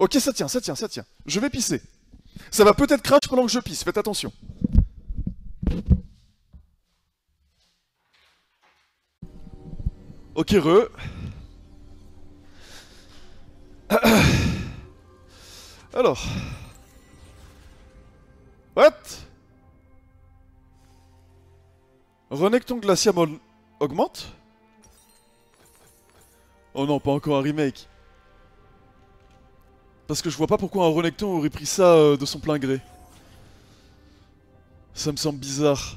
Ok, ça tient, ça tient, ça tient. Je vais pisser. Ça va peut-être crash pendant que je pisse, faites attention. Ok, re. Alors. What? Renekton Glaciamon augmente? Oh non, pas encore un remake. Parce que je vois pas pourquoi un Renekton aurait pris ça de son plein gré. Ça me semble bizarre.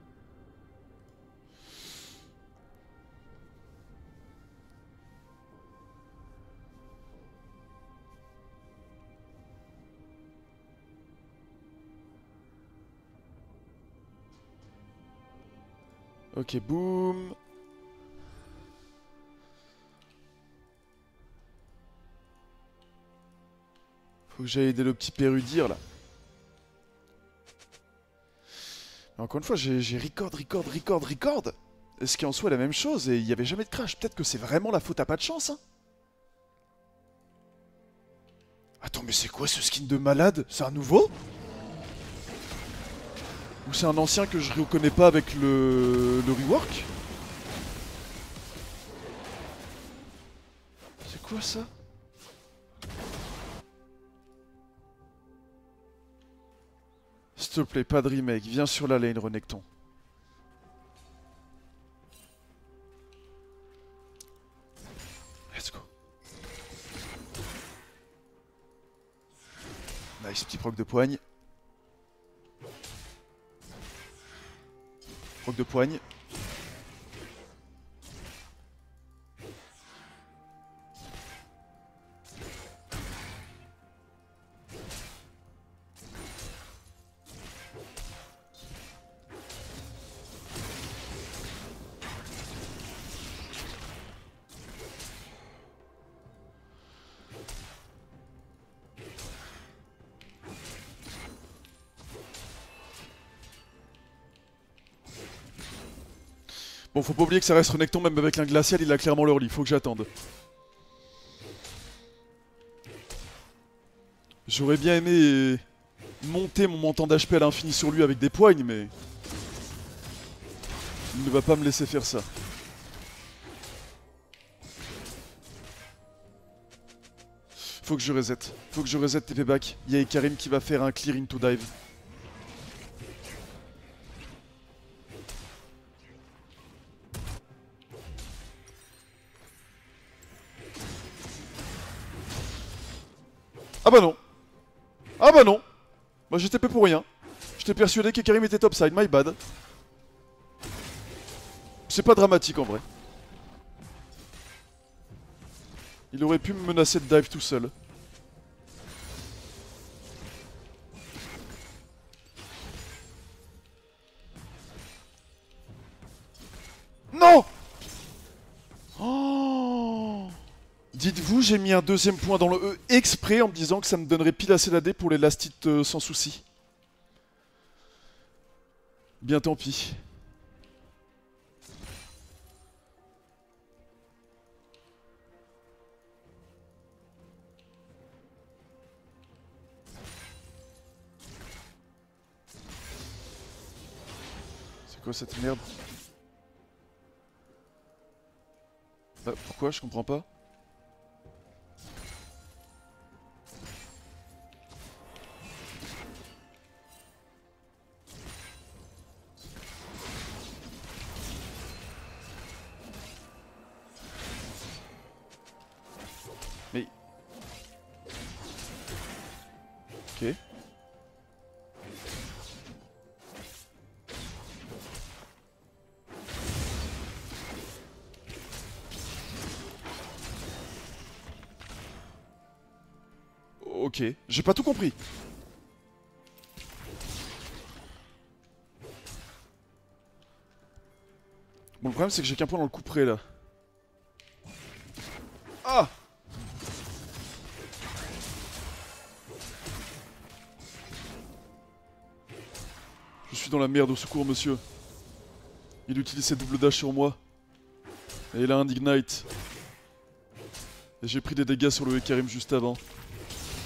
Ok, boum. Faut que j'aille aider le petit Pérudir là. Mais encore une fois, j'ai record. Ce qui en soit la même chose et il n'y avait jamais de crash. Peut-être que c'est vraiment la faute à pas de chance, hein. Attends, mais c'est quoi ce skin de malade? C'est un nouveau? Ou c'est un ancien que je reconnais pas avec le rework? C'est quoi ça? S'il te plaît, pas de remake. Viens sur la lane, Renekton. Let's go. Nice, petit proc de poigne. Proc de poigne. Bon, faut pas oublier que ça reste Renekton, même avec un glacial, il a clairement l'early, faut que j'attende. J'aurais bien aimé monter mon montant d'HP à l'infini sur lui avec des poignes, mais... il ne va pas me laisser faire ça. Faut que je reset TP back. Il y a Ikarim qui va faire un clear into dive. Ah bah non. Ah bah non. Moi j'étais peu pour rien. J'étais persuadé qu'Ikarim était topside, my bad. C'est pas dramatique en vrai. Il aurait pu me menacer de dive tout seul. Non! Oh! Dites-vous, j'ai mis un deuxième point dans le E exprès en me disant que ça me donnerait pile assez d'AD pour les last hits sans souci. Bien tant pis. C'est quoi cette merde? Bah, pourquoi? Je comprends pas. Mais... ok. Ok, j'ai pas tout compris. Bon, le problème c'est que j'ai qu'un point dans le coup près là. Ah! Je suis dans la merde, au secours monsieur. Il utilise ses double dash sur moi. Et il a un ignite. Et j'ai pris des dégâts sur le Ekarim juste avant.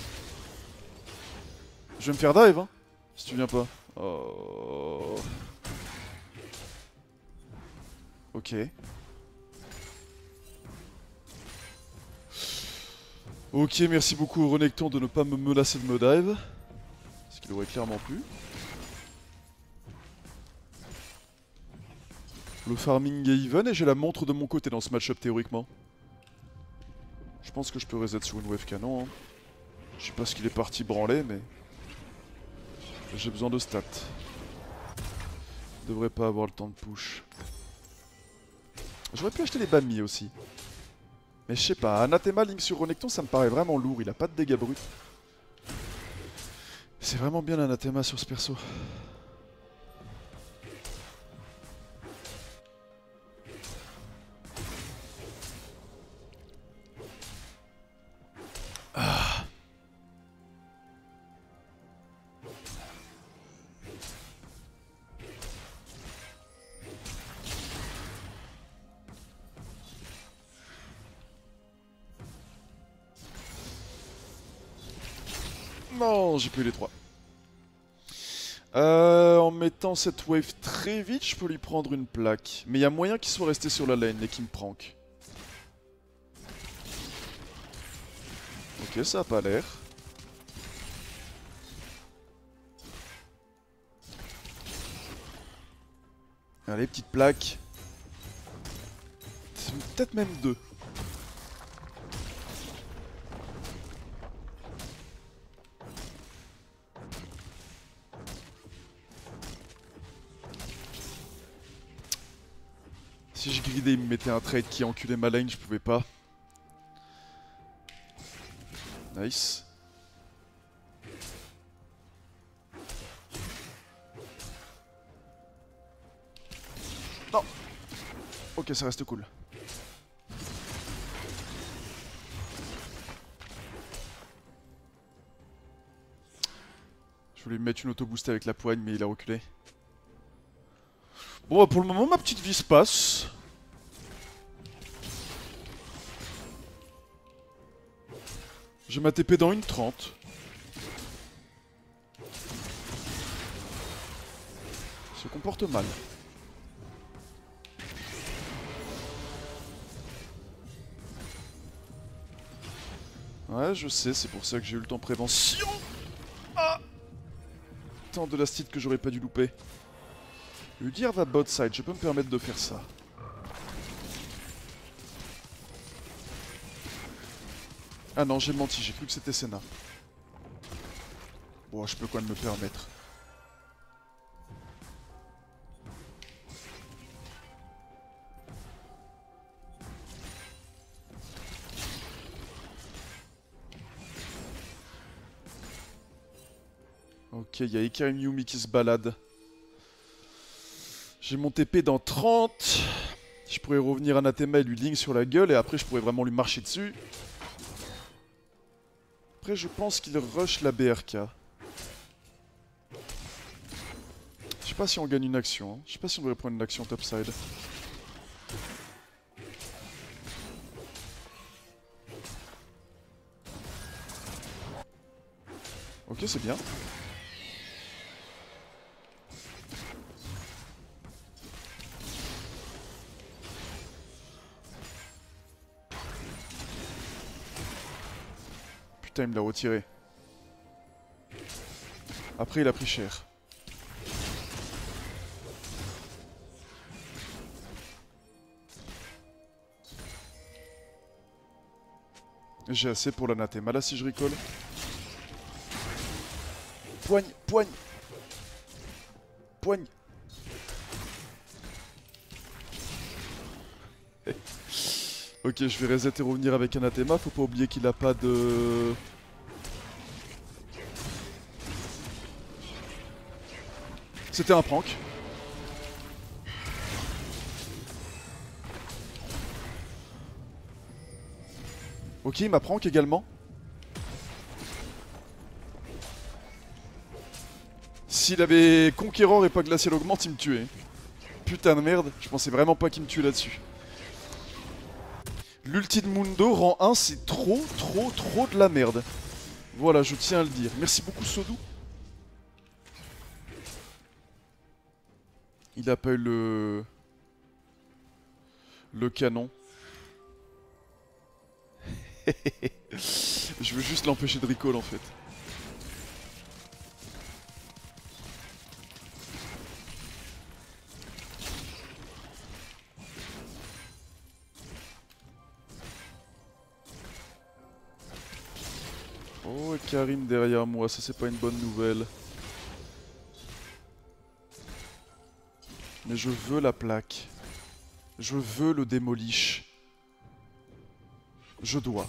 Je vais me faire dive, hein, si tu viens pas. Oh. Ok. Ok, merci beaucoup au Renekton de ne pas me menacer de me dive. Ce qu'il aurait clairement pu. Le farming est even et j'ai la montre de mon côté dans ce match-up théoriquement. Je pense que je peux reset sur une wave canon. Hein. Je sais pas ce qu'il est parti branler, mais... j'ai besoin de stats. Je devrais pas avoir le temps de push. J'aurais pu acheter les Bami aussi. Mais je sais pas, Anathema Link sur Renekton ça me paraît vraiment lourd, il a pas de dégâts bruts. C'est vraiment bien l'Anathema sur ce perso. Ah. Non, j'ai plus les trois. En mettant cette wave très vite, je peux lui prendre une plaque. Mais il y a moyen qu'il soit resté sur la lane et qu'il me prank. Ok, ça a pas l'air. Allez, petite plaque. Peut-être même deux. Si je gridais, il me mettait un trade qui enculait ma lane, je pouvais pas. Nice. Non. Ok, ça reste cool. Je voulais lui mettre une auto-boost avec la poigne, mais il a reculé. Bon, bah pour le moment, ma petite vie se passe. J'ai ma TP dans une 30. Il se comporte mal. Ouais, je sais, c'est pour ça que j'ai eu le temps prévention. Ah, tant de l'astite que j'aurais pas dû louper. Udyr va bot side, je peux me permettre de faire ça. Ah non, j'ai menti, j'ai cru que c'était Senna. Bon, je peux quoi me permettre. Ok, il y a Ikarim Yumi qui se balade. J'ai mon TP dans 30. Je pourrais revenir Anathema et lui link sur la gueule et après je pourrais vraiment lui marcher dessus. Après je pense qu'il rush la BRK. Je sais pas si on gagne une action. Hein. Je sais pas si on devrait prendre une action topside. Ok, c'est bien. Putain, il me l'a retiré. Après, il a pris cher. J'ai assez pour l'anathema là si je recall. Poigne, poigne. Poigne. Ok, je vais reset et revenir avec Anathema. Faut pas oublier qu'il a pas de... C'était un prank. Ok, il m'a prank également. S'il avait Conquérant et pas Glacial Augmente, il me tuait. Putain de merde, je pensais vraiment pas qu'il me tue là-dessus. L'ulti de Mundo rang 1, c'est trop de la merde. Voilà, je tiens à le dire. Merci beaucoup Sodou Il a pas eu le canon. Je veux juste l'empêcher de recall en fait. Oh, et Karim derrière moi, ça c'est pas une bonne nouvelle. Mais je veux la plaque. Je veux le démolish. Je dois.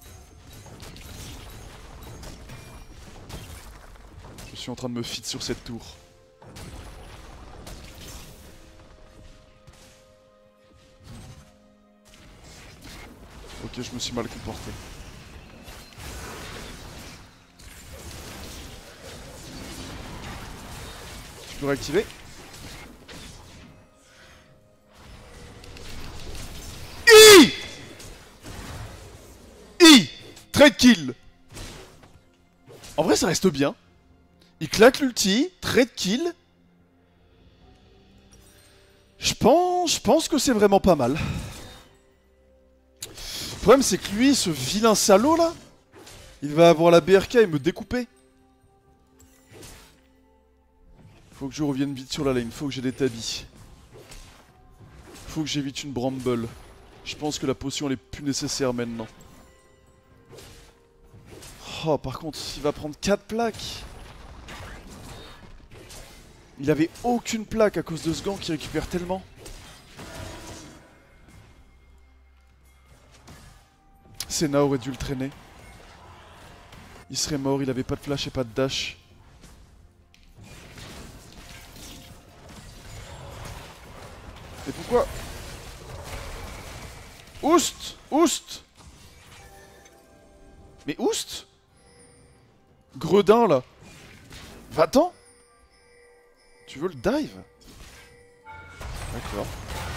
Je suis en train de me fit sur cette tour. Ok, je me suis mal comporté. Tu peux réactiver? Trade kill. En vrai ça reste bien. Il claque l'ulti, trade kill. Je pense que c'est vraiment pas mal. Le problème c'est que lui, ce vilain salaud là, il va avoir la BRK et me découper. Faut que je revienne vite sur la lane, faut que j'ai des tabis. Faut que j'évite une bramble. Je pense que la potion elle est plus nécessaire maintenant. Oh, par contre, il va prendre 4 plaques. Il avait aucune plaque à cause de ce gant qui récupère tellement. Senna aurait dû le traîner. Il serait mort, il avait pas de flash et pas de dash. Et pourquoi? Oust! Oust! Mais Oust? Gredin là. Va-t'en. Tu veux le dive? D'accord.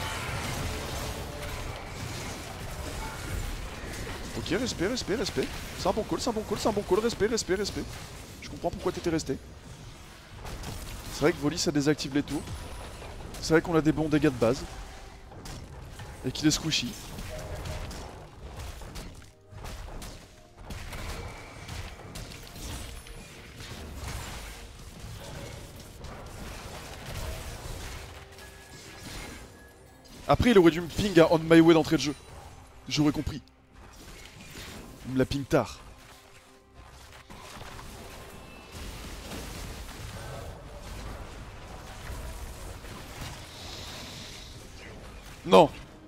Ok, respect, respect, respect. C'est un bon call, c'est un bon call, c'est un bon call. Respect, respect, respect. Je comprends pourquoi t'étais resté. C'est vrai que Volley ça désactive les tours. C'est vrai qu'on a des bons dégâts de base. Et qu'il est squishy. Après, il aurait dû me ping à On My Way d'entrée de jeu. J'aurais compris. Il me l'a ping tard. Non.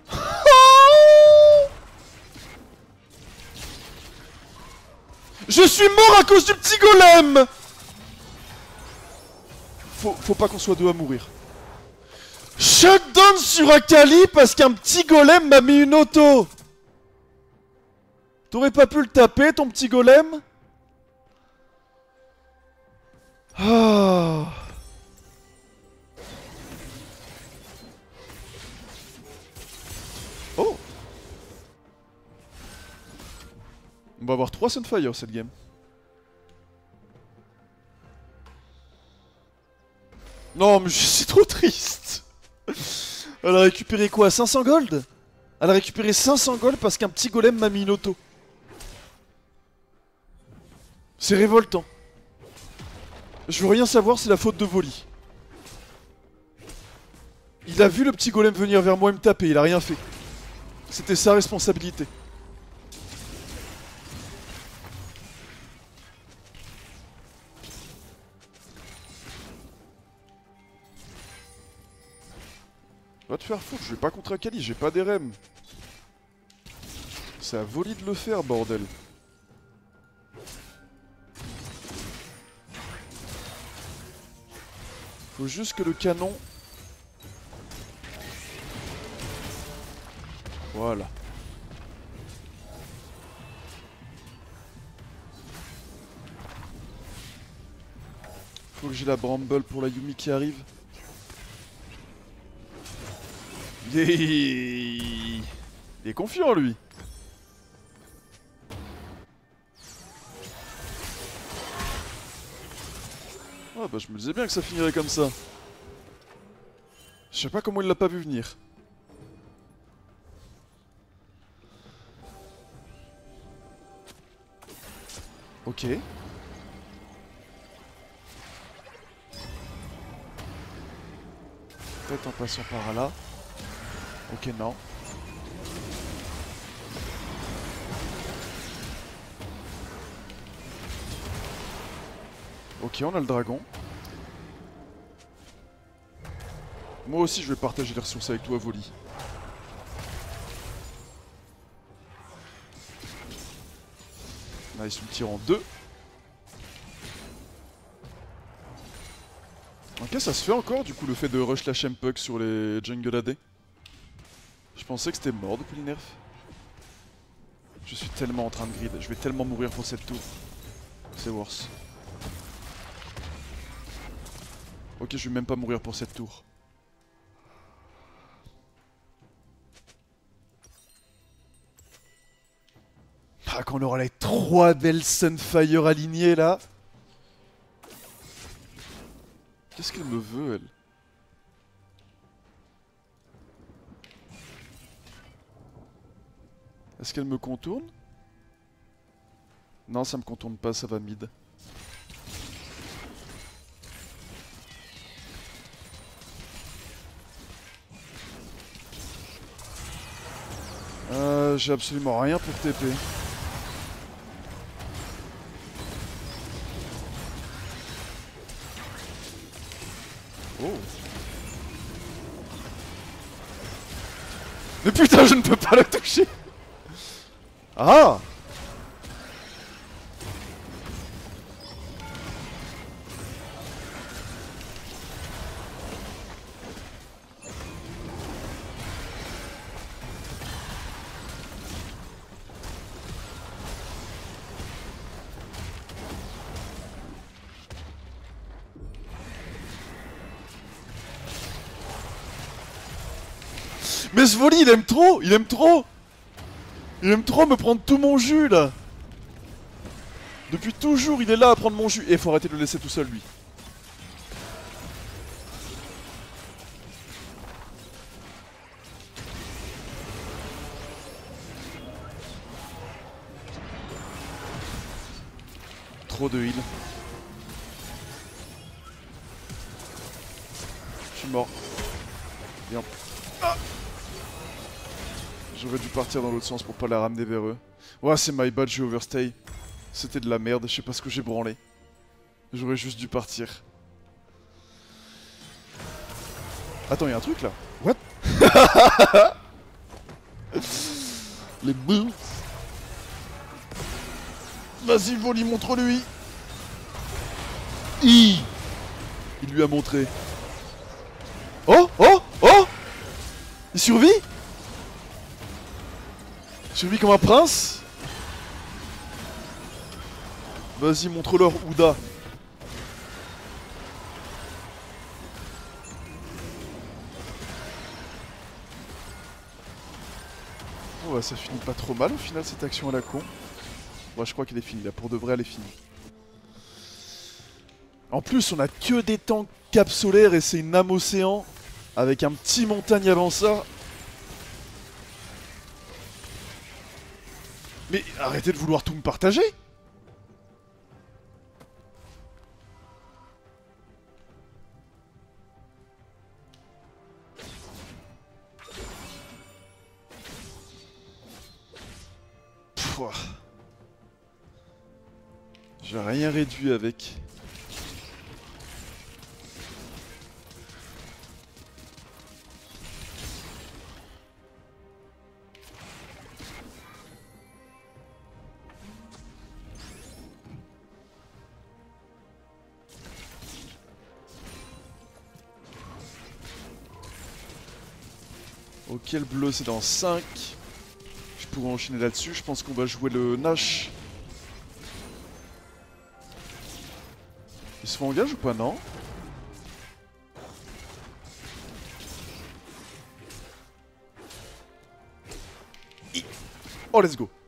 Je suis mort à cause du petit golem. Faut pas qu'on soit deux à mourir. Shutdown sur Akali parce qu'un petit golem m'a mis une auto. T'aurais pas pu le taper, ton petit golem? Ah. Oh. On va avoir 3 Sunfire cette game. Non mais c'est trop triste. Elle a récupéré quoi? 500 gold? Elle a récupéré 500 gold parce qu'un petit golem m'a mis une auto. C'est révoltant. Je veux rien savoir, c'est la faute de Volley. Il a vu le petit golem venir vers moi et me taper, il a rien fait. C'était sa responsabilité. Va te faire foutre, je vais pas contre Akali, j'ai pas des rems. C'est à Volley de le faire, bordel. Faut juste que le canon... Voilà. Faut que j'ai la bramble pour la Yumi qui arrive. Il est confiant lui. Ah bah je me disais bien que ça finirait comme ça. Je sais pas comment il l'a pas vu venir. Ok. Peut-être en passant par là. Ok, non. Ok, on a le dragon. Moi aussi, je vais partager les ressources avec toi, Voli. Nice, une tire en deux. Ok, ça se fait encore, du coup, le fait de rush la Shempuck sur les jungle AD. Je pensais que c'était mort depuis les nerfs. Je suis tellement en train de grid, je vais tellement mourir pour cette tour. C'est worse. Ok, je vais même pas mourir pour cette tour. Ah, quand on aura les 3 belles Sunfire alignées là. Qu'est-ce qu'elle me veut, elle? Est-ce qu'elle me contourne? Non, ça me contourne pas, ça va mid. J'ai absolument rien pour TP. Oh. Mais putain, je ne peux pas le toucher. Ah. Mais ce Voli, il aime trop. Il aime trop. Il aime trop me prendre tout mon jus là. Depuis toujours, il est là à prendre mon jus. Et faut arrêter de le laisser tout seul, lui. Trop de heal. Je suis mort. Bien. Ah, j'aurais dû partir dans l'autre sens pour pas la ramener vers eux. Ouais, c'est my bad, j'ai overstay. C'était de la merde, je sais pas ce que j'ai branlé. J'aurais juste dû partir. Attends, y'a un truc là. What? Les bouts. Vas-y, Voli, montre-lui. Il lui a montré. Oh, oh, oh. Il survit. Il survit comme un prince. Vas-y, montre-leur, Ouda. Oh, bah, ça finit pas trop mal au final, cette action à la con. Ouais, je crois qu'elle est finie, là. Pour de vrai, elle est finie. En plus, on a que des tanks cap solaire et c'est une âme océan. Avec un petit montagne avant ça. Mais arrêtez de vouloir tout me partager. Pouah. J'ai rien réduit avec. Ok, le bleu c'est dans 5. Je pourrais enchaîner là-dessus. Je pense qu'on va jouer le Nash. Ils se font engage ou pas? Non. Oh, let's go.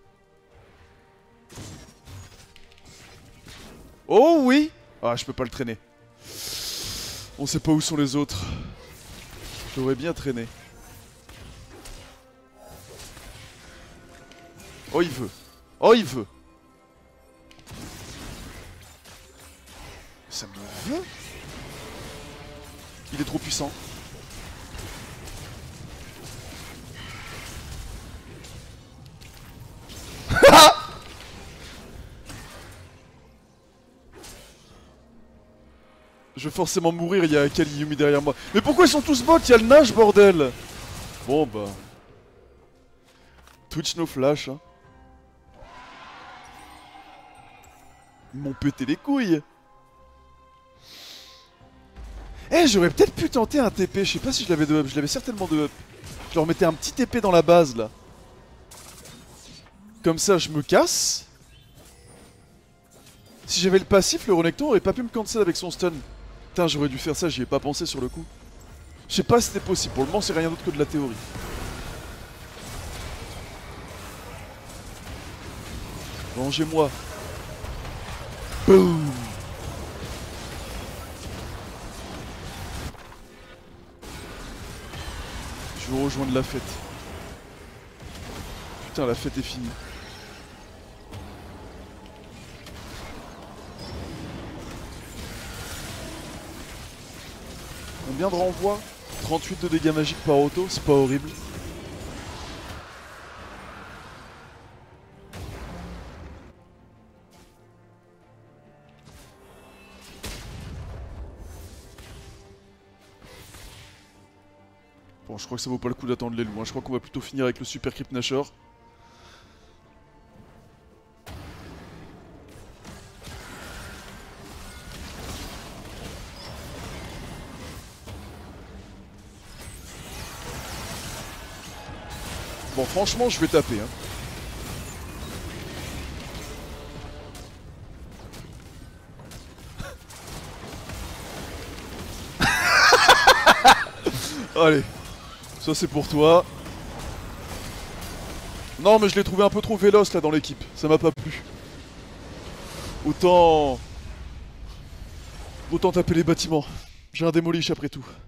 Oh oui. Ah, je peux pas le traîner. On sait pas où sont les autres. Je l'aurais bien traîné. Oh, il veut. Oh, il veut. Ça me veut. Il est trop puissant. Je vais forcément mourir, il y a Kali Yuumi derrière moi. Mais pourquoi ils sont tous bots? Il y a le nage, bordel. Bon bah... Twitch no flash, hein. Ils m'ont pété les couilles. Eh, j'aurais peut-être pu tenter un TP, je sais pas si je l'avais de up, je l'avais certainement de up. Je leur mettais un petit TP dans la base, là. Comme ça, je me casse. Si j'avais le passif, le Renekton aurait pas pu me cancel avec son stun. Putain, j'aurais dû faire ça, j'y ai pas pensé sur le coup. Je sais pas si c'était possible, pour le moment c'est rien d'autre que de la théorie. Vengez-moi. Boum. Je veux rejoindre la fête. Putain, la fête est finie. Combien de renvois? 38 de dégâts magiques par auto, c'est pas horrible. Bon, je crois que ça vaut pas le coup d'attendre les loups, hein. Je crois qu'on va plutôt finir avec le super Crypt Nasher. Bon, franchement, je vais taper, hein. Allez, ça c'est pour toi. Non, mais je l'ai trouvé un peu trop véloce là dans l'équipe, ça m'a pas plu. Autant taper les bâtiments. J'ai un démolish après tout.